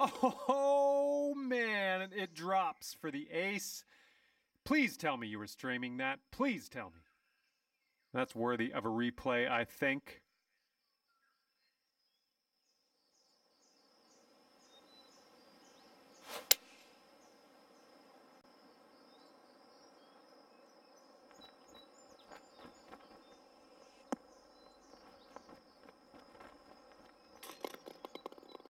Oh, man, it drops for the ace. Please tell me you were streaming that. Please tell me. That's worthy of a replay, I think.